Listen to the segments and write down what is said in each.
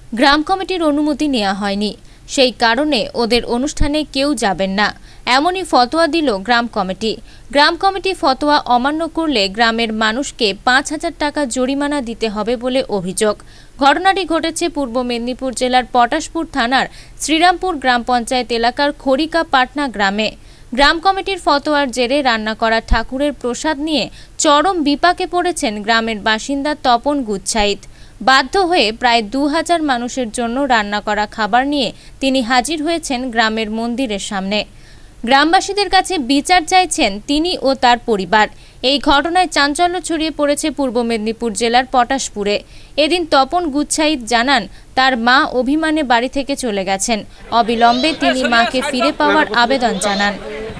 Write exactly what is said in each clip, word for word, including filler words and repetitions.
গ্রাম কমিটির অনুমতি নেওয়া হয়নি, সেই কারণে ওদের অনুষ্ঠানে কেউ যাবেন না, এমনই ফতোয়া দিল গ্রাম কমিটি। গ্রাম কমিটি ফতোয়া অমান্য করলে গ্রামের মানুষকে পাঁচ হাজার টাকা জরিমানা দিতে হবে বলে অভিযোগ। ঘটনাটি ঘটেছে পূর্ব মেদিনীপুর জেলার পটাশপুর থানার শ্রীরামপুর গ্রাম পঞ্চায়েত এলাকার খড়িকা পাটনা গ্রামে। গ্রাম কমিটির ফতোয়ার জেরে রান্না করা ঠাকুরের প্রসাদ নিয়ে চরম বিপাকে পড়েছেন গ্রামের বাসিন্দা তপন গুচ্ছাইত। বাধ্য হয়ে প্রায় দু হাজার মানুষের জন্য রান্না করা খাবার নিয়ে তিনি হাজির হয়েছেন গ্রামের মন্দিরের সামনে। গ্রামবাসীদের কাছে বিচার চাইছেন তিনি ও তার পরিবার। এই ঘটনায় চাঞ্চল্য ছড়িয়ে পড়েছে পূর্ব মেদিনীপুর জেলার পটাশপুরে। এদিন তপন গুচ্ছাইত জানান তার মা অভিমানে বাড়ি থেকে চলে গেছেন। অবিলম্বে তিনি মাকে ফিরে পাওয়ার আবেদন জানান।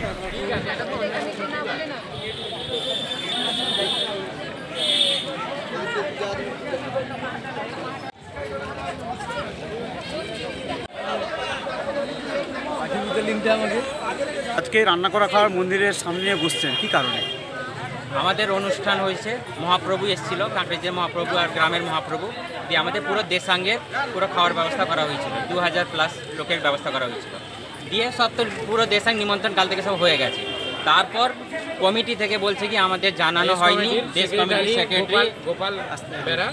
আজকে রান্না করা খাবার মন্দিরের সামনে বসছেন, কি কারণে? আমাদের অনুষ্ঠান হয়েছে, মহাপ্রভু এসেছিল, কাঁকড়েজের মহাপ্রভু আর গ্রামের মহাপ্রভু দিয়ে আমাদের পুরো দেশাঙ্গের পুরো খাওয়ার ব্যবস্থা করা হয়েছিল। দু হাজার প্লাস লোকের ব্যবস্থা করা হয়েছিল দিয়ে সব তো পুরো দেশাঙ্গ নিমন্ত্রণ কাল থেকে সব হয়ে গেছে। তারপর কমিটি থেকে বলছে কি আমাদের জানানো হয়নি। দেশ কমিটির সেক্রেটারি গোপাল বেরা,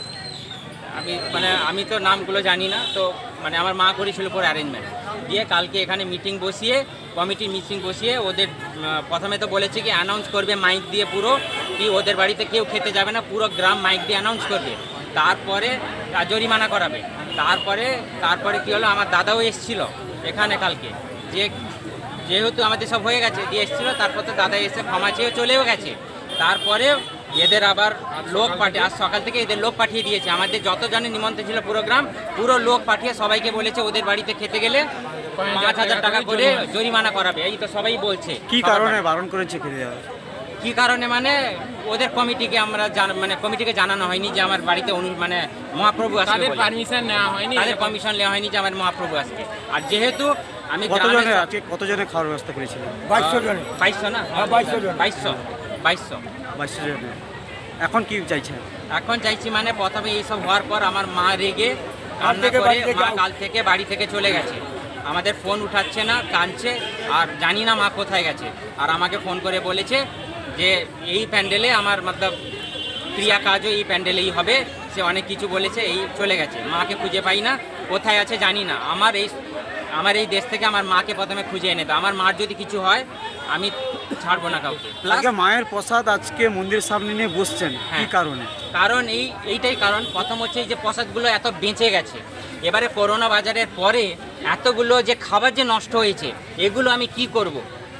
আমি মানে আমি তো নামগুলো জানি না, তো মানে আমার মা করেছিল পুরো অ্যারেঞ্জমেন্ট দিয়ে কালকে এখানে মিটিং বসিয়ে কমিটির মিটিং বসিয়ে ওদের প্রথমে তো বলেছে কি অ্যানাউন্স করবে মাইক দিয়ে পুরো কি ওদের বাড়িতে কেউ খেতে যাবে না, পুরো গ্রাম মাইক দিয়ে অ্যানাউন্স করবে, তারপরে জরিমানা করাবে। তারপরে তারপরে কি হলো, আমার দাদাও এসেছিল এখানে কালকে, যে যেহেতু আমাদের সব হয়ে গেছে দিয়ে এসেছিলো, তারপর তো দাদা এসে ক্ষমা চেয়ে চলেও গেছে। তারপরে এদের আবার লোক পাঠিয়ে আজ সকাল থেকে এদের লোক পাঠিয়ে দিয়েছে। আমাদের যতজনের নিমন্ত্রণ ছিল পুরো গ্রাম পুরো লোক পাঠিয়ে সবাইকে বলেছে ওদের বাড়িতে খেতে গেলে পাঁচ হাজার টাকা করে জরিমানা করাবে। এই তো সবাই বলছে। কি কারণে বারণ করেছে খেতে যাওয়া? কি কারণে মানে ওদের কমিটিকে আমরা মানে কমিটিকে জানানো হয়নি যে আমার বাড়িতে মানে মহাপ্রভু আসবে, তাদের পারমিশন নেওয়া হয়নি, তাদের পারমিশন নেওয়া হয়নি যে আমার মহাপ্রভু আসবে। আর যেহেতু আমি কতজনের আজকে কতজনের খাওয়ার ব্যবস্থা করেছিলাম? বাইশশো জন। বাইশশো না বাইশশো জন বাইশশো বাইশশো বাইশশো জন। এখন কি চাইছেন? এখন চাইছি মানে প্রথমে এইসব হওয়ার পর আমার মা রেগে কান্না করে মা কাল থেকে বাড়ি থেকে চলে গেছে। আমাদের ফোন উঠাচ্ছে না, কাঁদছে, আর জানি না মা কোথায় গেছে। আর আমাকে ফোন করে বলেছে যে এই প্যান্ডেলে আমার মতলব ক্রিয়া কাজও এই প্যান্ডেলেই হবে, সে অনেক কিছু বলেছে, এই চলে গেছে। মাকে খুঁজে পাই না, কোথায় আছে জানি না। আমার এই আমার এই দেশ থেকে আমার মাকে প্রথমে খুঁজে এনে দাও, আমার মার যদি কিছু হয় আমি ছাড়বো না কাউকে। আজকে মায়ের প্রসাদ আজকে মন্দিরের সামনে নিয়ে বসছেন, কি কারণে? কারণ এই এইটাই কারণ, প্রথম হচ্ছে এই যে প্রসাদগুলো এত বেঁচে গেছে, এবারে করোনা বাজারের পরে এতগুলো যে খাবার যে নষ্ট হয়েছে, এগুলো আমি কি করব,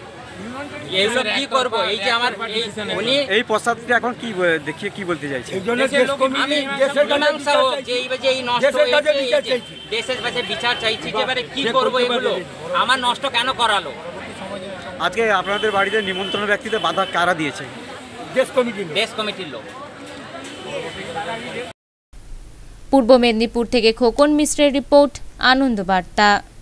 এগুলো কি করব? এই যে আমার উনি এই প্রসাদকে এখন কি দেখিয়ে কি বলতে চাইছে? আমি মীমাংসা হোক যে এই যে এই নষ্ট হয়েছে, দেশের কাছে বিচার চাইছি যে এবারে কি করব, এগুলো আমার নষ্ট কেন করালো? আজকে আপনাদের বাড়িতে নিমন্ত্রণ ব্যক্তিতে বাধা কারা দিয়েছে? দেশ কমিটির দেশ কমিটির লোক। পূর্ব মেদিনীপুর থেকে খোকন মিশ্রের রিপোর্ট, আনন্দ বার্তা।